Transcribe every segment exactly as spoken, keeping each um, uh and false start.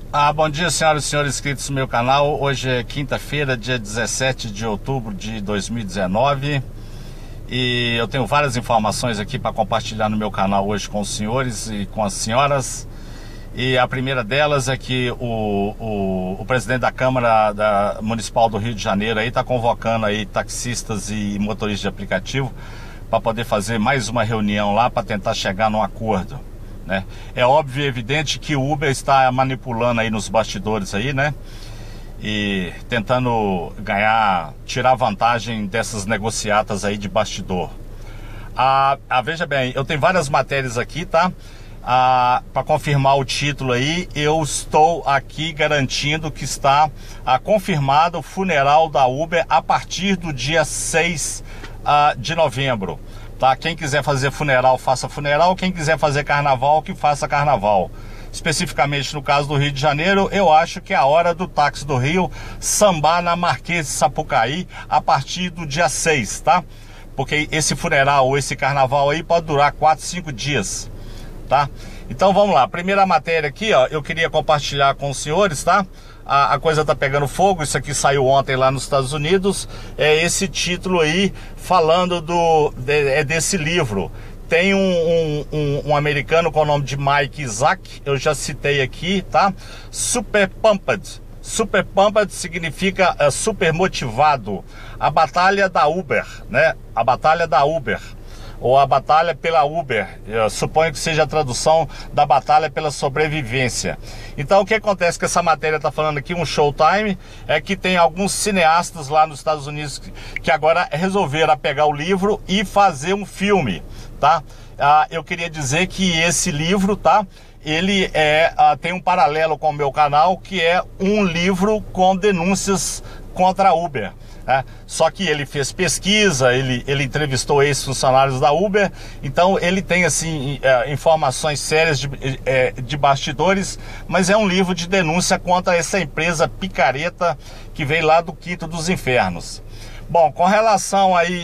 Ah, bom dia, senhoras e senhores inscritos no meu canal. Hoje é quinta-feira, dia dezessete de outubro de dois mil e dezenove, e eu tenho várias informações aqui para compartilhar no meu canal hoje com os senhores e com as senhoras. E a primeira delas é que o, o, o presidente da Câmara da Municipal do Rio de Janeiro aí está convocando aí taxistas e motoristas de aplicativo para poder fazer mais uma reunião lá para tentar chegar num acordo. Né? É óbvio e evidente que o Uber está manipulando aí nos bastidores aí, né? E tentando ganhar, tirar vantagem dessas negociatas aí de bastidor. Ah, ah, veja bem, eu tenho várias matérias aqui, tá? Ah, para confirmar o título aí, eu estou aqui garantindo que está ah, confirmado o funeral da Uber a partir do dia seis ah, de novembro. Tá? Quem quiser fazer funeral, faça funeral. Quem quiser fazer carnaval, que faça carnaval. Especificamente no caso do Rio de Janeiro, eu acho que é a hora do táxi do Rio sambar na Marquês de Sapucaí a partir do dia seis, tá? Porque esse funeral ou esse carnaval aí pode durar quatro, cinco dias, tá? Então vamos lá, primeira matéria aqui, ó, eu queria compartilhar com os senhores, tá? A, a coisa tá pegando fogo, isso aqui saiu ontem lá nos Estados Unidos, é esse título aí falando do, de, é desse livro. Tem um, um, um, um americano com o nome de Mike Isaac, eu já citei aqui, tá? Super Pumped. Super Pumped significa uh, super motivado. A batalha da Uber, né? A batalha da Uber. Ou a batalha pela Uber, eu suponho que seja a tradução da batalha pela sobrevivência. Então o que acontece que essa matéria está falando aqui, um showtime, é que tem alguns cineastas lá nos Estados Unidos que, que agora resolveram pegar o livro e fazer um filme, tá? Ah, eu queria dizer que esse livro, tá? Ele é, ah, tem um paralelo com o meu canal, que é um livro com denúncias contra a Uber. É, só que ele fez pesquisa, ele, ele entrevistou ex-funcionários da Uber, então ele tem assim é, informações sérias de, é, de bastidores, mas é um livro de denúncia contra essa empresa picareta que veio lá do quinto dos infernos. Bom, com relação aí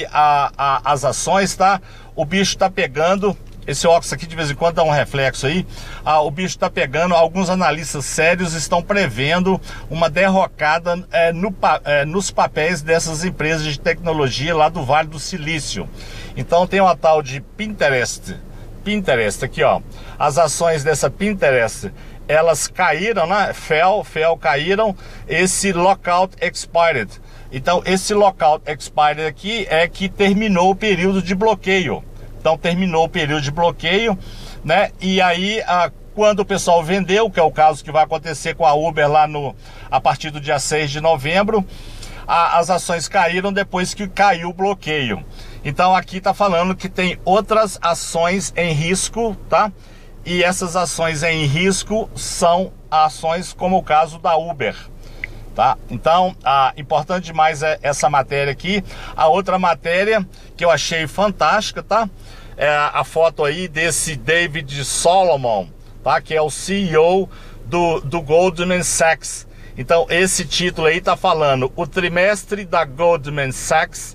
às ações, tá? O bicho tá pegando. Esse óculos aqui de vez em quando dá um reflexo aí. Ah, o bicho está pegando. Alguns analistas sérios estão prevendo uma derrocada é, no, é, nos papéis dessas empresas de tecnologia lá do Vale do Silício. Então tem uma tal de Pinterest. Pinterest aqui, ó. As ações dessa Pinterest, elas caíram, né? Fell, fell, caíram. Esse lockout expired. Então esse lockout expired aqui é que terminou o período de bloqueio. Então terminou o período de bloqueio, né? E aí, a, quando o pessoal vendeu, que é o caso que vai acontecer com a Uber lá no, a partir do dia seis de novembro, a, as ações caíram depois que caiu o bloqueio. Então aqui tá falando que tem outras ações em risco, tá? E essas ações em risco são ações como o caso da Uber. Tá? Então, ah, importante demais é essa matéria aqui. A outra matéria que eu achei fantástica, tá? É a foto aí desse David Solomon, tá? Que é o C E O do, do Goldman Sachs. Então, esse título aí tá falando: o trimestre da Goldman Sachs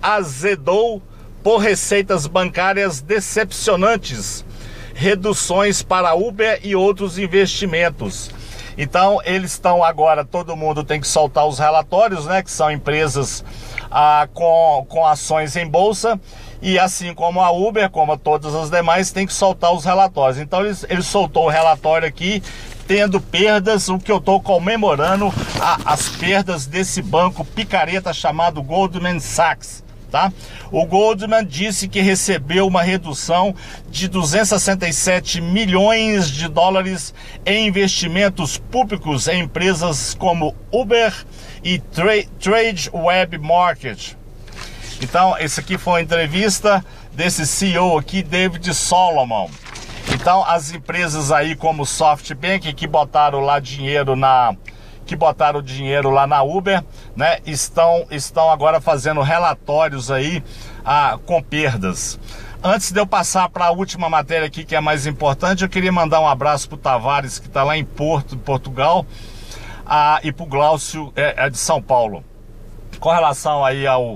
azedou por receitas bancárias decepcionantes, reduções para Uber e outros investimentos. Então eles estão agora, todo mundo tem que soltar os relatórios, né? Que são empresas ah, com, com ações em bolsa. E assim como a Uber, como todas as demais, tem que soltar os relatórios. Então eles, ele soltou o relatório aqui, tendo perdas, o que eu estou comemorando, a, as perdas desse banco picareta chamado Goldman Sachs. Tá? O Goldman disse que recebeu uma redução de duzentos e sessenta e sete milhões de dólares em investimentos públicos em empresas como Uber e Tra Trade Web Market. Então, esse aqui foi uma entrevista desse C E O aqui, David Solomon. Então, as empresas aí como SoftBank, que botaram lá dinheiro na... que botaram dinheiro lá na Uber, né, estão, estão agora fazendo relatórios aí ah, com perdas. Antes de eu passar para a última matéria aqui, que é mais importante, eu queria mandar um abraço para o Tavares, que está lá em Porto, Portugal, ah, e para o Glaucio, é, é de São Paulo. Com relação aí ao,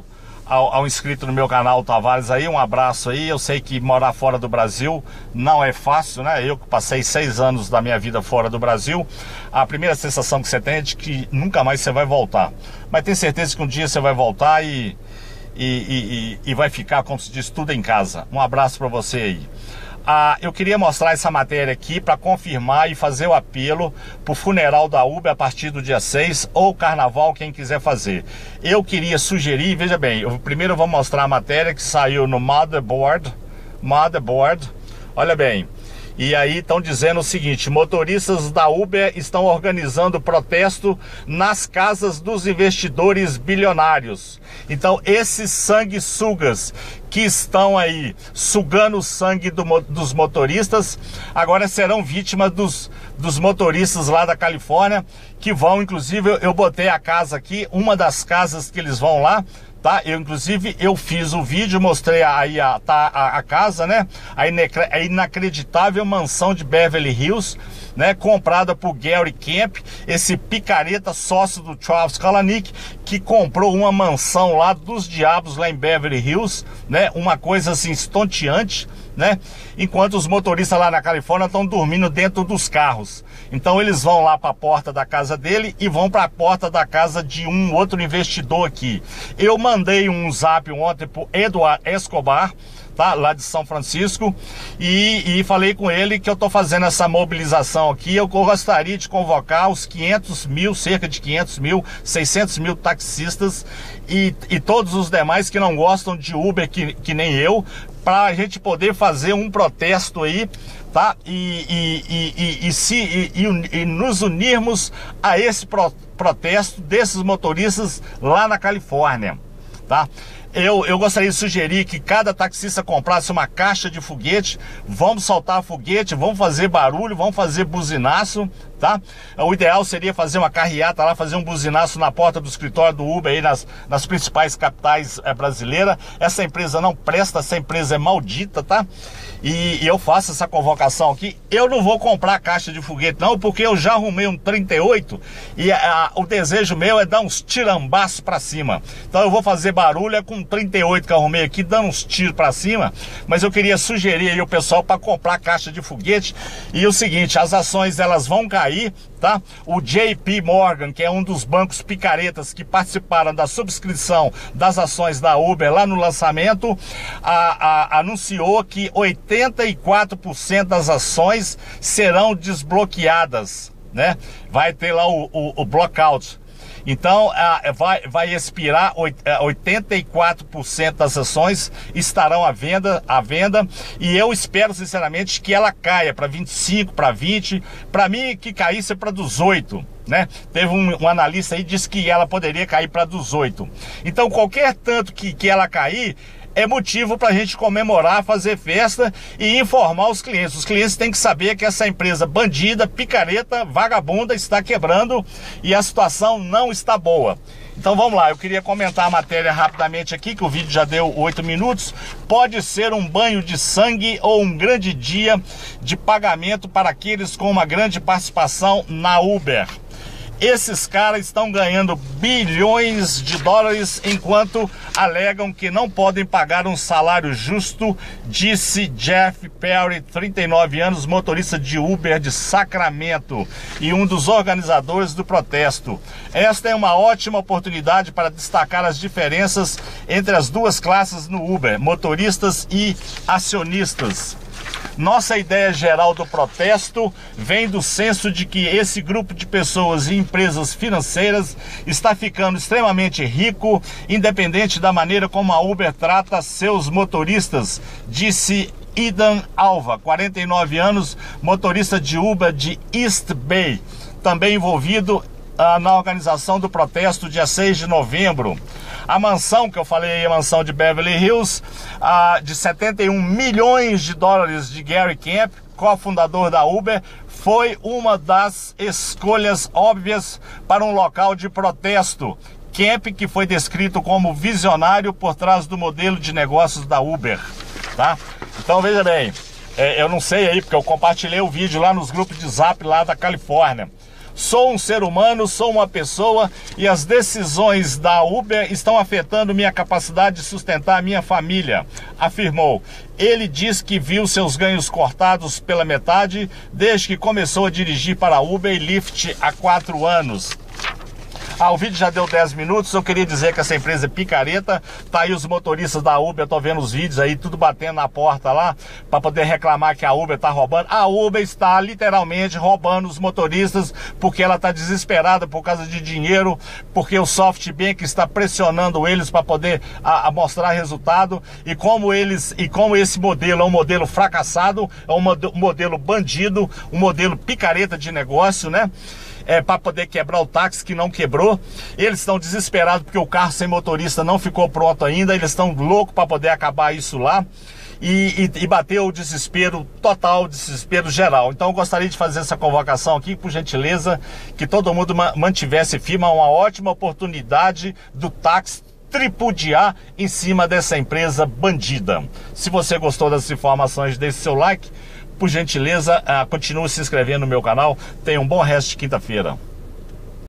ao, ao inscrito no meu canal Tavares aí, um abraço aí. Eu sei que morar fora do Brasil não é fácil, né? Eu que passei seis anos da minha vida fora do Brasil, a primeira sensação que você tem é de que nunca mais você vai voltar. Mas tenho certeza que um dia você vai voltar e, e, e, e vai ficar, como se diz, tudo em casa. Um abraço para você aí. Ah, eu queria mostrar essa matéria aqui para confirmar e fazer o apelo para o funeral da Uber a partir do dia seis, ou carnaval, quem quiser fazer. Eu queria sugerir, veja bem, eu, primeiro eu vou mostrar a matéria que saiu no Motherboard, Motherboard, olha bem. E aí estão dizendo o seguinte: motoristas da Uber estão organizando protesto nas casas dos investidores bilionários. Então esses sanguessugas que estão aí sugando o sangue do, dos motoristas, agora serão vítimas dos, dos motoristas lá da Califórnia, que vão, inclusive, eu, eu botei a casa aqui, uma das casas que eles vão lá, tá? Eu, inclusive, eu fiz o vídeo, mostrei aí a, a, a, a casa, né? A, ine, a inacreditável mansão de Beverly Hills, né? Comprada por Gary Kemp, esse picareta sócio do Travis Kalanick, que comprou uma mansão lá dos diabos lá em Beverly Hills, né? Uma coisa assim estonteante, né? Enquanto os motoristas lá na Califórnia estão dormindo dentro dos carros. Então eles vão lá para a porta da casa dele e vão para a porta da casa de um outro investidor aqui. Eu mandei um zap ontem pro Eduardo Escobar, tá, lá de São Francisco, e, e falei com ele que eu tô fazendo essa mobilização aqui. Eu gostaria de convocar os quinhentos mil, cerca de quinhentos mil, seiscentos mil taxistas e, e todos os demais que não gostam de Uber, que, que nem eu, para a gente poder fazer um protesto aí, tá? E, e, e, e, e, se, e, e nos unirmos a esse pro, protesto desses motoristas lá na Califórnia, tá? Eu, eu gostaria de sugerir que cada taxista comprasse uma caixa de foguete. Vamos soltar foguete, vamos fazer barulho, vamos fazer buzinaço, tá? O ideal seria fazer uma carreata lá, fazer um buzinaço na porta do escritório do Uber aí nas, nas principais capitais é, brasileiras. Essa empresa não presta, essa empresa é maldita, tá? E, e eu faço essa convocação aqui. Eu não vou comprar caixa de foguete não, porque eu já arrumei um trinta e oito e a, a, o desejo meu é dar uns tirambaços pra cima. Então eu vou fazer barulho é com trinta e oito que eu arrumei aqui, dando uns tiros pra cima. Mas eu queria sugerir aí o pessoal para comprar caixa de foguete. E o seguinte, as ações elas vão cair, tá? O J P Morgan, que é um dos bancos picaretas que participaram da subscrição das ações da Uber lá no lançamento, a, a, anunciou que oitenta e quatro por cento das ações serão desbloqueadas, né? Vai ter lá o, o, o blockout. Então uh, vai, vai expirar, oitenta e quatro por cento das ações estarão à venda, à venda, e eu espero sinceramente que ela caia para vinte e cinco, para vinte, para mim que caísse para dezoito, né? Teve um, um analista aí que disse que ela poderia cair para dezoito. Então qualquer tanto que, que ela cair é motivo para a gente comemorar, fazer festa e informar os clientes. Os clientes têm que saber que essa empresa bandida, picareta, vagabunda está quebrando e a situação não está boa. Então vamos lá, eu queria comentar a matéria rapidamente aqui, que o vídeo já deu oito minutos. Pode ser um banho de sangue ou um grande dia de pagamento para aqueles com uma grande participação na Uber. Esses caras estão ganhando bilhões de dólares enquanto alegam que não podem pagar um salário justo, disse Jeff Perry, trinta e nove anos, motorista de Uber de Sacramento e um dos organizadores do protesto. Esta é uma ótima oportunidade para destacar as diferenças entre as duas classes no Uber, motoristas e acionistas. Nossa ideia geral do protesto vem do senso de que esse grupo de pessoas e empresas financeiras está ficando extremamente rico, independente da maneira como a Uber trata seus motoristas, disse Idan Alva, quarenta e nove anos, motorista de Uber de East Bay, também envolvido ah, na organização do protesto dia seis de novembro. A mansão que eu falei aí, a mansão de Beverly Hills, ah, de setenta e um milhões de dólares de Gary Kemp, cofundador da Uber, foi uma das escolhas óbvias para um local de protesto. Kemp, que foi descrito como visionário por trás do modelo de negócios da Uber, tá? Então veja bem, é, eu não sei aí, porque eu compartilhei o vídeo lá nos grupos de Zap lá da Califórnia. Sou um ser humano, sou uma pessoa e as decisões da Uber estão afetando minha capacidade de sustentar a minha família, afirmou. Ele diz que viu seus ganhos cortados pela metade desde que começou a dirigir para Uber e Lyft há quatro anos. Ah, o vídeo já deu dez minutos, eu queria dizer que essa empresa é picareta, tá aí os motoristas da Uber, eu tô vendo os vídeos aí, tudo batendo na porta lá, para poder reclamar que a Uber tá roubando. A Uber está literalmente roubando os motoristas, porque ela tá desesperada por causa de dinheiro, porque o SoftBank está pressionando eles para poder a, a mostrar resultado, e como eles, e como esse modelo é um modelo fracassado, é um modelo bandido, um modelo picareta de negócio, né? É, para poder quebrar o táxi que não quebrou. Eles estão desesperados porque o carro sem motorista não ficou pronto ainda. Eles estão loucos para poder acabar isso lá. E, e, e bateu o desespero total, o desespero geral. Então eu gostaria de fazer essa convocação aqui, por gentileza, que todo mundo mantivesse firme. Uma ótima oportunidade do táxi tripudiar em cima dessa empresa bandida. Se você gostou das informações, deixe seu like. Por gentileza, uh, continue se inscrevendo no meu canal. Tenha um bom resto de quinta-feira.